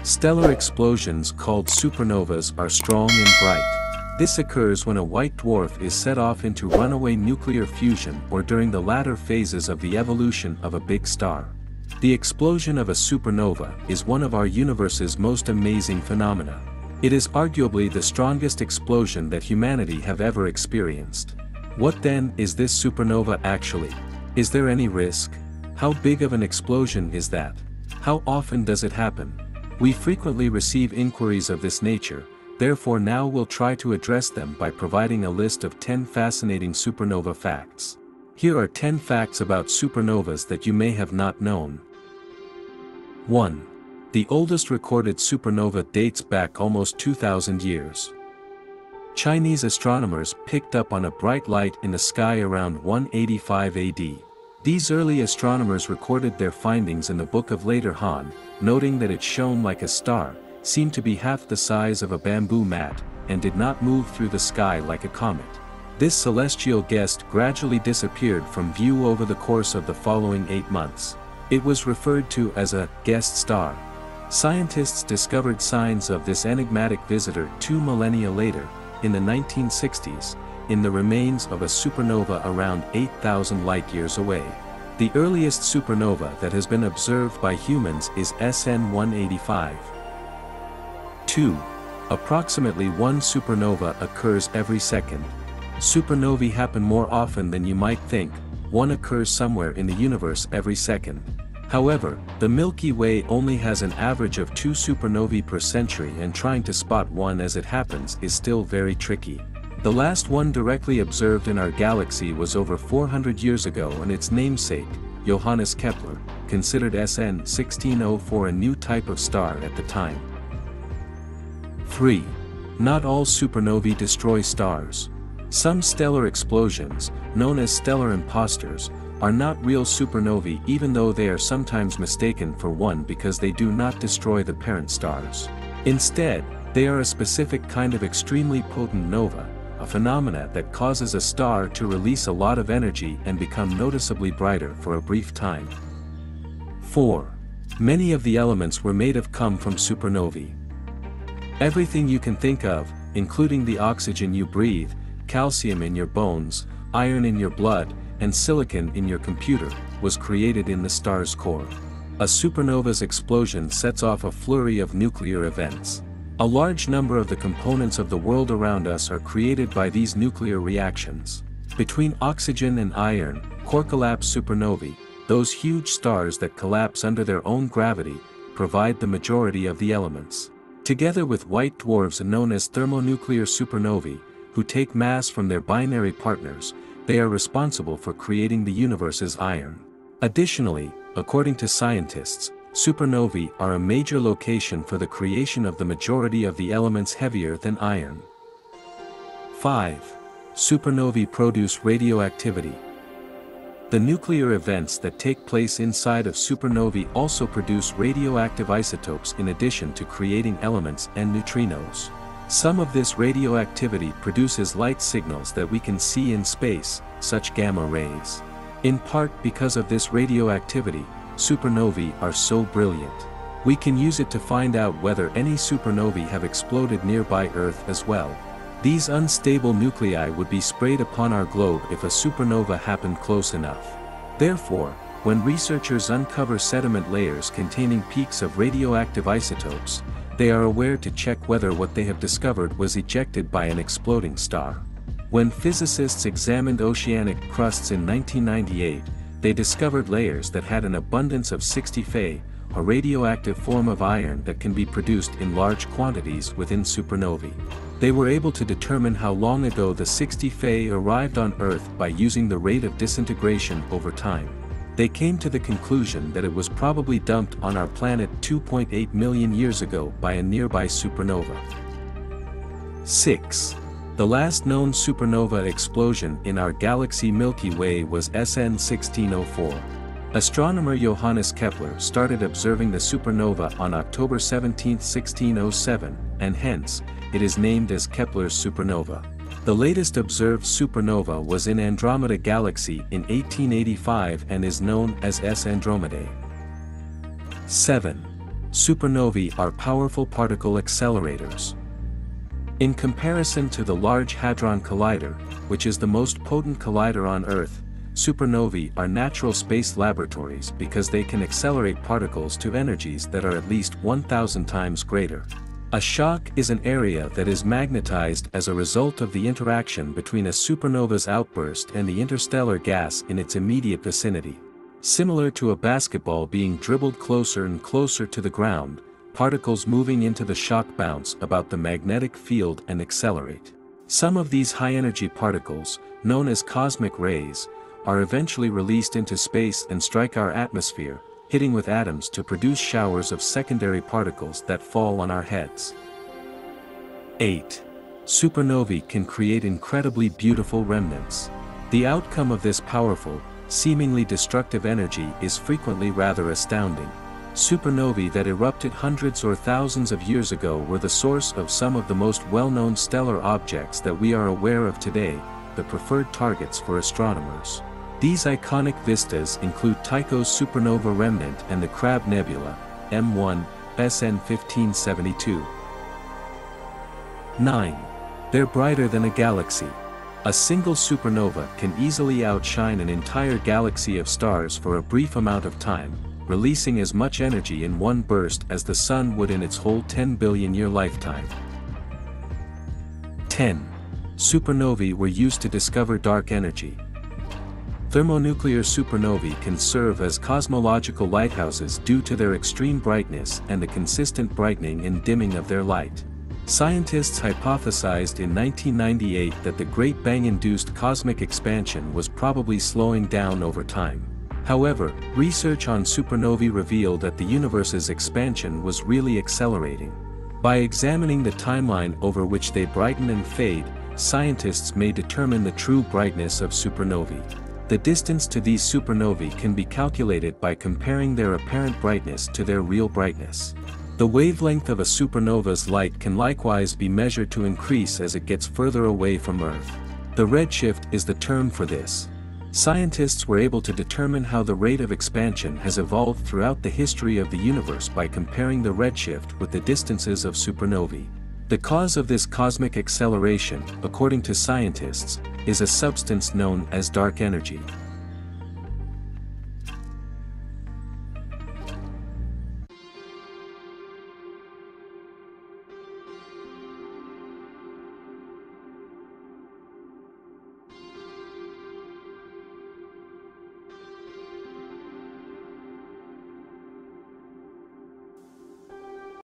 Stellar explosions called supernovas are strong and bright. This occurs when a white dwarf is set off into runaway nuclear fusion or during the latter phases of the evolution of a big star. The explosion of a supernova is one of our universe's most amazing phenomena. It is arguably the strongest explosion that humanity have ever experienced. What then is this supernova actually? Is there any risk? How big of an explosion is that? How often does it happen? We frequently receive inquiries of this nature, therefore now we'll try to address them by providing a list of 10 fascinating supernova facts. Here are 10 facts about supernovas that you may have not known. 1. The oldest recorded supernova dates back almost 2,000 years. Chinese astronomers picked up on a bright light in the sky around 185 AD. These early astronomers recorded their findings in the Book of Later Han, noting that it shone like a star, seemed to be half the size of a bamboo mat, and did not move through the sky like a comet. This celestial guest gradually disappeared from view over the course of the following 8 months. It was referred to as a guest star. Scientists discovered signs of this enigmatic visitor 2 millennia later, in the 1960s, in the remains of a supernova around 8,000 light-years away. The earliest supernova that has been observed by humans is SN 185. 2. Approximately 1 supernova occurs every second. Supernovae happen more often than you might think. One occurs somewhere in the universe every second. However, the Milky Way only has an average of 2 supernovae per century, and trying to spot one as it happens is still very tricky. The last one directly observed in our galaxy was over 400 years ago, and its namesake, Johannes Kepler, considered SN 1604 a new type of star at the time. 3. Not all supernovae destroy stars. Some stellar explosions, known as stellar imposters, are not real supernovae, even though they are sometimes mistaken for one because they do not destroy the parent stars. Instead, they are a specific kind of extremely potent nova, a phenomena that causes a star to release a lot of energy and become noticeably brighter for a brief time. 4. Many of the elements we're made of come from supernovae. Everything you can think of, including the oxygen you breathe, calcium in your bones, iron in your blood, and silicon in your computer, was created in the star's core. A supernova's explosion sets off a flurry of nuclear events. A large number of the components of the world around us are created by these nuclear reactions. Between oxygen and iron, core collapse supernovae, those huge stars that collapse under their own gravity, provide the majority of the elements. Together with white dwarfs known as thermonuclear supernovae, who take mass from their binary partners, they are responsible for creating the universe's iron. Additionally, according to scientists, supernovae are a major location for the creation of the majority of the elements heavier than iron. 5. Supernovae produce radioactivity. The nuclear events that take place inside of supernovae also produce radioactive isotopes in addition to creating elements and neutrinos. Some of this radioactivity produces light signals that we can see in space, such gamma rays. In part because of this radioactivity, supernovae are so brilliant. We can use it to find out whether any supernovae have exploded nearby Earth as well. These unstable nuclei would be sprayed upon our globe if a supernova happened close enough. Therefore, when researchers uncover sediment layers containing peaks of radioactive isotopes, they are aware to check whether what they have discovered was ejected by an exploding star. When physicists examined oceanic crusts in 1998, they discovered layers that had an abundance of 60 Fe, a radioactive form of iron that can be produced in large quantities within supernovae. They were able to determine how long ago the 60 Fe arrived on Earth by using the rate of disintegration over time. They came to the conclusion that it was probably dumped on our planet 2.8 million years ago by a nearby supernova. 6. The last known supernova explosion in our galaxy Milky Way was SN 1604. Astronomer Johannes Kepler started observing the supernova on October 17, 1607, and hence, it is named as Kepler's supernova. The latest observed supernova was in Andromeda Galaxy in 1885 and is known as S Andromedae. 7. Supernovae are powerful particle accelerators. In comparison to the Large Hadron Collider, which is the most potent collider on Earth, supernovae are natural space laboratories because they can accelerate particles to energies that are at least 1,000 times greater. A shock is an area that is magnetized as a result of the interaction between a supernova's outburst and the interstellar gas in its immediate vicinity. Similar to a basketball being dribbled closer and closer to the ground, particles moving into the shock bounce about the magnetic field and accelerate. Some of these high-energy particles, known as cosmic rays, are eventually released into space and strike our atmosphere, hitting with atoms to produce showers of secondary particles that fall on our heads. 8. Supernovae can create incredibly beautiful remnants. The outcome of this powerful, seemingly destructive energy is frequently rather astounding. Supernovae that erupted hundreds or thousands of years ago were the source of some of the most well-known stellar objects that we are aware of today, the preferred targets for astronomers. These iconic vistas include Tycho's supernova remnant and the Crab Nebula, M1, SN 1572. 9. They're brighter than a galaxy. A single supernova can easily outshine an entire galaxy of stars for a brief amount of time, releasing as much energy in one burst as the Sun would in its whole 10 billion-year lifetime. 10. Supernovae were used to discover dark energy. Thermonuclear supernovae can serve as cosmological lighthouses due to their extreme brightness and the consistent brightening and dimming of their light. Scientists hypothesized in 1998 that the Great Bang-induced cosmic expansion was probably slowing down over time. However, research on supernovae revealed that the universe's expansion was really accelerating. By examining the timeline over which they brighten and fade, scientists may determine the true brightness of supernovae. The distance to these supernovae can be calculated by comparing their apparent brightness to their real brightness. The wavelength of a supernova's light can likewise be measured to increase as it gets further away from Earth. The redshift is the term for this. Scientists were able to determine how the rate of expansion has evolved throughout the history of the universe by comparing the redshift with the distances of supernovae. The cause of this cosmic acceleration, according to scientists, is a substance known as dark energy.